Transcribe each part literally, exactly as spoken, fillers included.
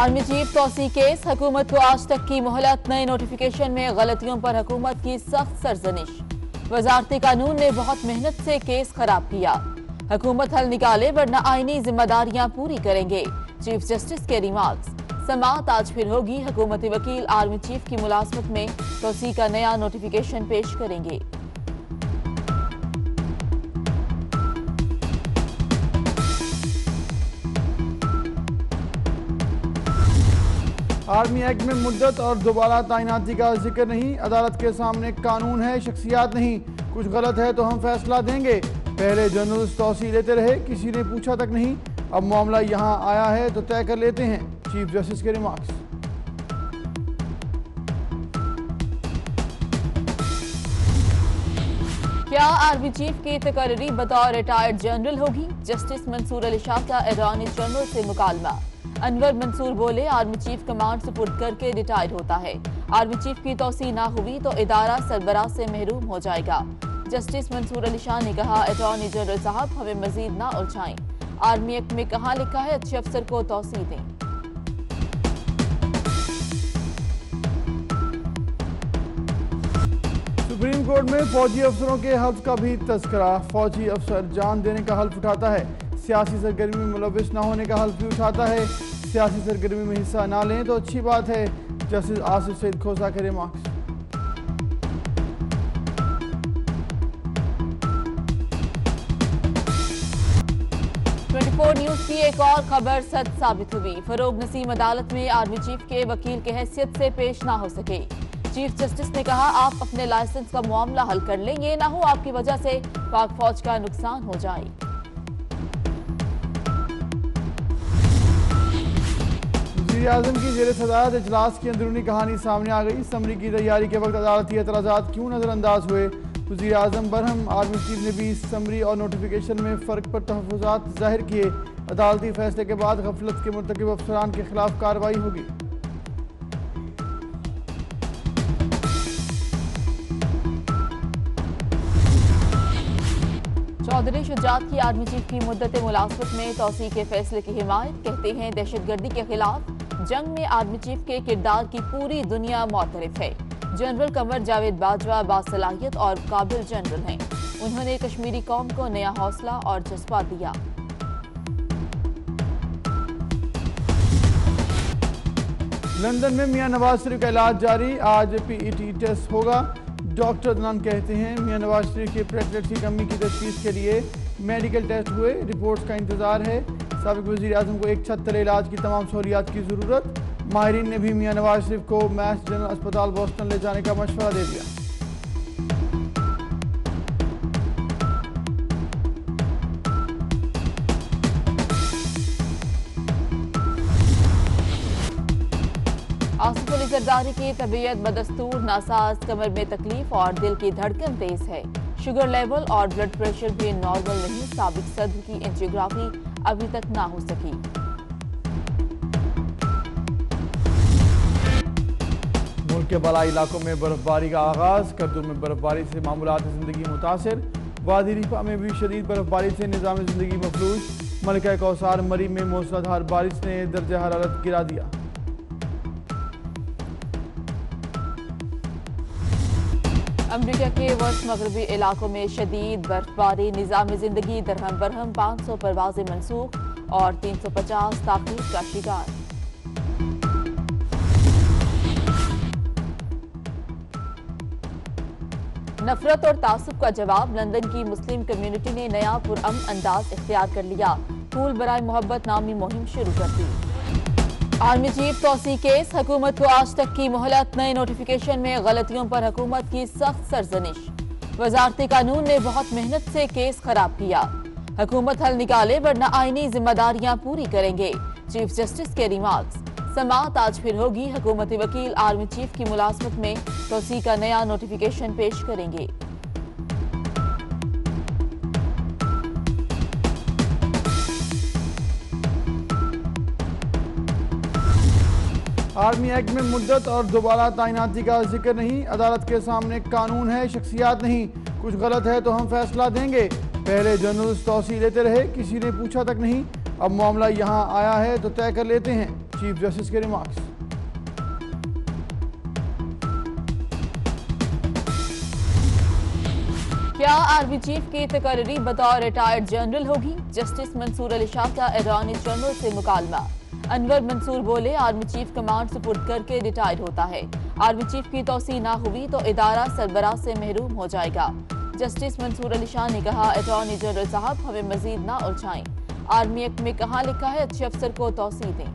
Army chief तौसी case, हुकूमत को आज तक की मोहलत, नए नोटिफिकेशन में गलतियों पर हुकूमत की सख्त सरजनिश। वजारती कानून ने बहुत मेहनत से केस खराब किया, हुकूमत हल निकाले वरना आईनी जिम्मेदारियां पूरी करेंगे। चीफ जस्टिस के रिमार्क्स। समाअत आज फिर होगी, हुकूमती वकील आर्मी चीफ की मुलाजमत में तौसी का नया नोटिफिकेशन पेश करेंगे। आर्मी एक्ट में मुद्दत और दोबारा तैनाती का जिक्र नहीं। अदालत के सामने कानून है, शख्सियात नहीं। कुछ गलत है तो हम फैसला देंगे। पहले जनरल तौसी लेते रहे, किसी ने पूछा तक नहीं। अब मामला यहाँ आया है तो तय कर लेते हैं। चीफ जस्टिस के रिमार्क्स। क्या आर्मी चीफ की तकर्री बतौर रिटायर्ड जनरल होगी? जस्टिस मंसूर अली शाह का अटॉर्नी जनरल से मुकालमा। अनवर मंसूर बोले, आर्मी चीफ कमांड सुपुर्द करके रिटायर होता है। आर्मी चीफ की तौसी ना हुई तो इदारा सरबराह से महरूम हो जाएगा। जस्टिस मंसूर अली शाह ने कहा, अटॉर्नी जनरल साहब हमें मजीद ना उलझाएं। आर्मी एक्ट में कहाँ लिखा है अच्छे अफसर को तौसी दें। सुप्रीम कोर्ट में फौजी अफसरों के हल्फ का भी तस्करा। फौजी अफसर जान देने का हल्फ उठाता है, सियासी सरगर्मी में मुलविस न होने का हल्फ भी उठाता है। सियासी सरगर्मी में हिस्सा ना लें तो अच्छी बात है। जस्टिस आसिफ सईद खोसा के रिमार्क्स। चौबीस न्यूज की एक और खबर सच साबित हुई। फरोग नसीम अदालत में आर्मी चीफ के वकील के हैसियत से पेश ना हो सके। चीफ जस्टिस ने कहा, आप अपने लाइसेंस का मामला हल कर लें, ये ना हो आपकी वजह से पाक फौज का नुकसान हो जाए। वज़ीर-ए-आज़म की ज़ेर सदारत इजलास की अंदरूनी कहानी सामने आ गई। समरी की तैयारी के वक्त अदालती एतराज़ात क्यों नजरअंदाज हुए? वज़ीर-ए-आज़म बरहम। आर्मी चीफ ने भी समरी और नोटिफिकेशन में फ़र्क पर तहफ़्फ़ुज़ात ज़ाहिर किए। अदालती फैसले के बाद गफलत के मुर्तकिब अफसरान के खिलाफ कार्रवाई होगी। चौधरी शुजात की आर्मी चीफ की मुद्दत मुलाजमत में तौसी के फैसले की हिमायत। कहते हैं, दहशतगर्दी के खिलाफ जंग में आर्मी चीफ के किरदार की पूरी दुनिया मोतरफ है। जनरल कमर जावेद बाजवा बासलाहियत और काबिल जनरल हैं। उन्होंने कश्मीरी कौम को नया हौसला और जज्बा दिया। लंदन में मियां नवाज शरीफ का इलाज जारी। आज पीईटी टेस्ट होगा। डॉक्टर अदनान कहते हैं, मियां नवाज शरीफ के प्लेटलेट्स की कमी की तशखीस के लिए मेडिकल टेस्ट हुए, रिपोर्ट्स का इंतजार है। साबिक वज़ीर आज़म को एक छत तले इलाज की तमाम सहूलियात की ज़रूरत। माहिरीन ने भी मियां नवाज शरीफ को मैस जनरल अस्पताल बोस्टन ले जाने का मशवरा दे दिया। आसिफ अली जरदारी की तबीयत बदस्तूर, नासाज, कमर में तकलीफ और दिल की धड़कन तेज है। शुगर लेवल और ब्लड प्रेशर भी नॉर्मल नहीं। साबिक सदर की एंजियोग्राफी अभी तक ना हो सकी। मुल्क के बलाई इलाकों में बर्फबारी का आगाज। कर्दू में बर्फबारी से मामूलात जिंदगी मुतासिर। वादी रिफा में भी शदीद बर्फबारी से निज़ाम जिंदगी मफलूज। मलिका कौसार मरी में मूसलाधार बारिश ने दर्ज हरारत गिरा दिया। अमरीका के वस्त मगरबी इलाकों में शदीद बर्फबारी, निज़ाम जिंदगी दरहम बरहम। पाँच सौ परवाजें मनसूख और तीन सौ पचास ताख़ीर का शिकार। नफरत और तासुब का जवाब। लंदन की मुस्लिम कम्युनिटी ने नया पुरअमन अंदाज इख्तियार कर लिया। फूल बराए मोहब्बत नामी मुहिम शुरू कर दी। आर्मी चीफ तौसी केस, हुकूमत को आज तक की मोहलत, नए नोटिफिकेशन में गलतियों पर हुकूमत की सख्त सरजनिश। वजारती कानून ने बहुत मेहनत से केस खराब किया, हुकूमत हल निकाले वरना आईनी जिम्मेदारियां पूरी करेंगे। चीफ जस्टिस के रिमार्क्स। समाअत आज फिर होगी, हुकूमती वकील आर्मी चीफ की मुलाजमत में तौसी का नया नोटिफिकेशन पेश करेंगे। आर्मी एक्ट में मुद्दत और दोबारा तैनाती का जिक्र नहीं। अदालत के सामने कानून है, शख्सियात नहीं। कुछ गलत है तो हम फैसला देंगे। पहले जनरल तौसी लेते रहे, किसी ने पूछा तक नहीं। अब मामला यहाँ आया है तो तय कर लेते हैं। चीफ जस्टिस के रिमार्क्स। क्या आर्मी चीफ की तकर्री बतौर रिटायर्ड जनरल होगी? जस्टिस मंसूर अली शाह का अटॉर्नी जनरल से मुकालमा। अनवर मंसूर बोले, आर्मी चीफ कमांड सुपुर्द करके रिटायर होता है। आर्मी चीफ की तौसी ना हुई तो इदारा सरबराह से महरूम हो जाएगा। जस्टिस मंसूर अली शाह ने कहा, अटॉर्नी जनरल साहब हमें मजीद ना उलझाएं। आर्मी एक्ट में कहाँ लिखा है अच्छे अफसर को तौसी दें।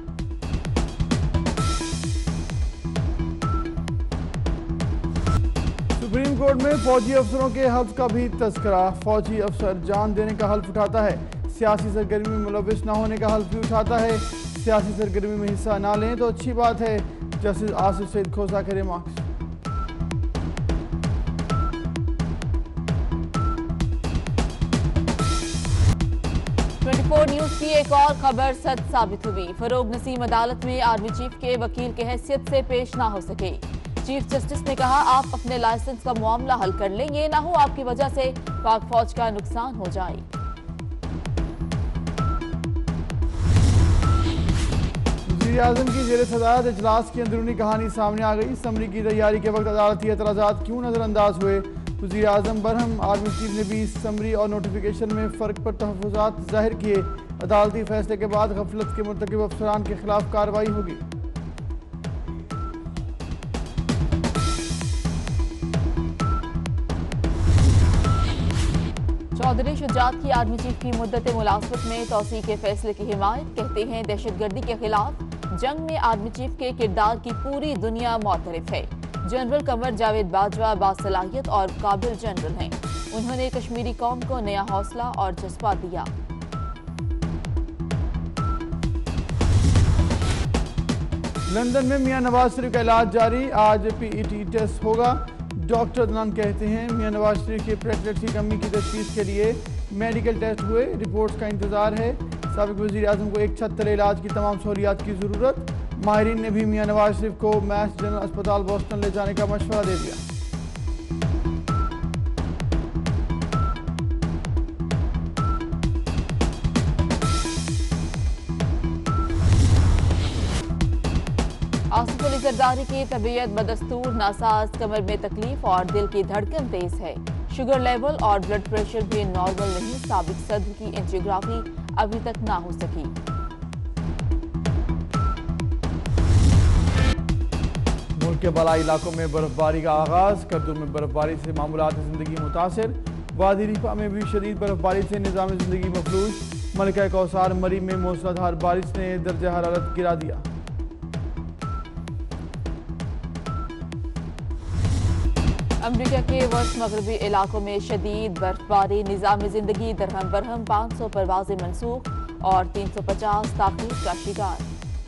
सुप्रीम कोर्ट में फौजी अफसरों के हल्फ का भी तस्करा। फौजी अफसर जान देने का हल्फ उठाता है, सियासी सरगर्मी में मुलविस न होने का हल्फ भी उठाता है। सियासी सरगर्मी में हिस्सा ना लें तो अच्छी बात है। जस्टिस आसिफ सईद खोसा के रिमार्क्स। चौबीस न्यूज की एक और खबर सच साबित हुई। फरोग नसीम अदालत में आर्मी चीफ के वकील के हैसियत से पेश ना हो सके। चीफ जस्टिस ने कहा, आप अपने लाइसेंस का मामला हल कर लें, ये ना हो आपकी वजह से पाक फौज का नुकसान हो जाए। वज़ीर आज़म की ज़ेर सदारत इजलास की अंदरूनी कहानी सामने आ गई। समरी की तैयारी के वक्त अदालती एतराज़ात क्यों नजरअंदाज हुए? वज़ीर आज़म बरहम। आर्मी चीफ ने भी समरी और नोटिफिकेशन में फ़र्क पर तहफ़्फ़ुज़ात ज़ाहिर किए। अदालती फैसले के बाद गफलत के मुर्तकिब अफसरान के खिलाफ कार्रवाई होगी। चौधरी शुजात की आर्मी चीफ की मुद्दत मुलाजमत में तौसी के फैसले की हिमायत। कहते हैं, दहशतगर्दी के खिलाफ जंग में आर्मी चीफ के किरदार की पूरी दुनिया मोतरफ है। जनरल कमर जावेद बाजवा बासलाहियत और काबिल जनरल हैं। उन्होंने कश्मीरी कौम को नया हौसला और जज्बा दिया। लंदन में मियां नवाज शरीफ का इलाज जारी। आज पीईटी टेस्ट होगा। डॉक्टर अदनान कहते हैं, मियां नवाज शरीफ के प्लेटलेट्स की कमी की तशखीस के लिए मेडिकल टेस्ट हुए, रिपोर्ट्स का इंतजार है। साबिक वज़ीर आज़म को एक छत तले इलाज की तमाम सहूलियात की ज़रूरत। माहिरीन ने भी मियां नवाज शरीफ को मैस जनरल अस्पताल बोस्टन ले जाने का मशवरा दे दिया। आसिफ अली जरदारी की तबीयत बदस्तूर, नासाज, कमर में तकलीफ और दिल की धड़कन तेज है। शुगर लेवल और ब्लड प्रेशर भी नॉर्मल नहीं। साबिक सदर की एंजियोग्राफी अभी तक ना हो सकी। मुल्क के बलाई इलाकों में बर्फबारी का आगाज। करदू में बर्फबारी से मामूलात जिंदगी मुतासर। वादी रिफा में भी शदीद बर्फबारी से निज़ाम जिंदगी मफलूज। मलिका कौसार मरी में मूसलाधार बारिश ने दर्जा हरारत गिरा दिया। अमरीका के वस्त मगरबी इलाकों में शदीद बर्फबारी। निज़ाम जिंदगी दरहम बरहम पाँच सौ परवाजें मनसूख और तीन सौ पचास ताख़ीर का शिकार।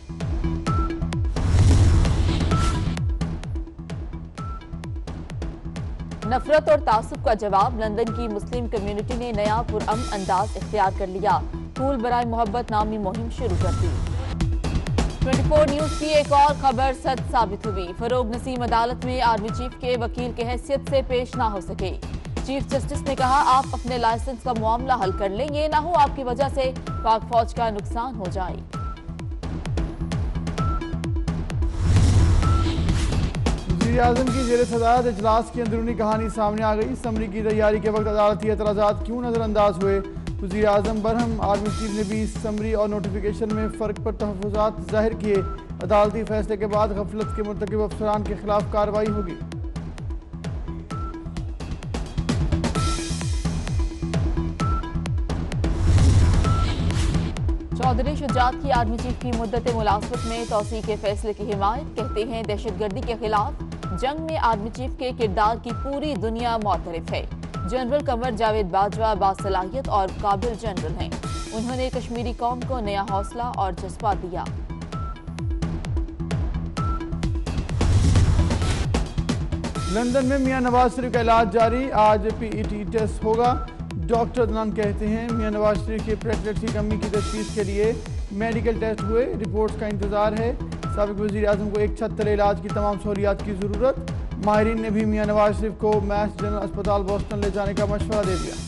नफरत और तासुब का जवाब। लंदन की मुस्लिम कम्युनिटी ने नया पुरअमन अंदाज इख्तियार कर लिया। फूल बराए मोहब्बत नामी मुहिम शुरू कर दी। चौबीस न्यूज की एक और खबर सच साबित हुई। फरोग नसीम अदालत में आर्मी चीफ के वकील के हैसियत से पेश ना हो सके। चीफ जस्टिस ने कहा, आप अपने लाइसेंस का मामला हल कर लें, ये ना हो आपकी वजह से पाक फौज का नुकसान हो जाए। वज़ीर आज़म की ज़ेर सदारत इजलास की अंदरूनी कहानी सामने आ गई। समरी की तैयारी के वक्त अदालती एतराज़ात क्यों नजरअंदाज हुए? वज़ीर आज़म बरहम। आर्मी चीफ ने भी समरी और नोटिफिकेशन में फ़र्क पर तहफ़्फ़ुज़ात ज़ाहिर किए। अदालती फैसले के बाद गफलत के मुर्तकिब अफसरान के खिलाफ कार्रवाई होगी। चौधरी शुजात की आर्मी चीफ की मुद्दत मुलाजमत में तौसी के फैसले की हिमायत। कहते हैं, दहशतगर्दी के खिलाफ जंग में आर्मी चीफ के किरदार की पूरी दुनिया मोतरफ है। जनरल कमर जावेद बाजवा बासलाहियत और काबिल जनरल हैं। उन्होंने कश्मीरी कौम को नया हौसला और जज्बा दिया। लंदन में मियां नवाज शरीफ का इलाज जारी। आज पीईटी टेस्ट होगा। डॉक्टर अदनान कहते हैं, मियां नवाज शरीफ के प्लेटलेट्स की कमी की तशखीस के लिए मेडिकल टेस्ट हुए, रिपोर्ट्स का इंतजार है। साबिक वज़ीर आज़म को एक छत तले इलाज की तमाम सहूलियात की ज़रूरत। माहिरीन ने भी मियां नवाज शरीफ को मैस जनरल अस्पताल बोस्टन ले जाने का मशवरा दे दिया।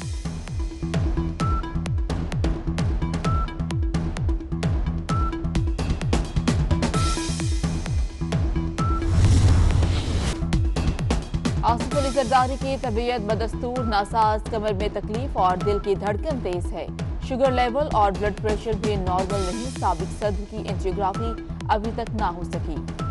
आसिफ अली जरदारी की तबीयत बदस्तूर, नासाज, कमर में तकलीफ और दिल की धड़कन तेज है। शुगर लेवल और ब्लड प्रेशर भी नॉर्मल नहीं। साबिक सदर की एंजियोग्राफी अभी तक ना हो सकी।